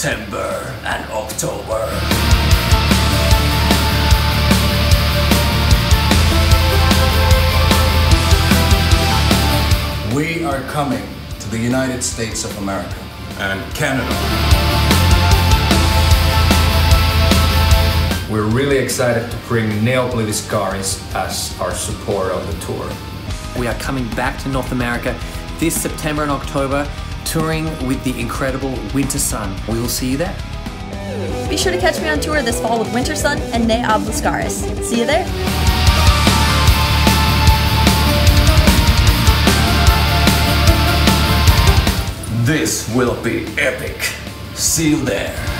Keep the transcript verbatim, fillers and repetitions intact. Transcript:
September and October. We are coming to the United States of America And Canada. We're really excited to bring Obliviscaris as our support on the tour. We are coming back to North America this September and October, touring with the incredible WINTERSUN. We will see you there. Be sure to catch me on tour this fall with WINTERSUN and Obliviscaris. See you there. This will be epic. See you there.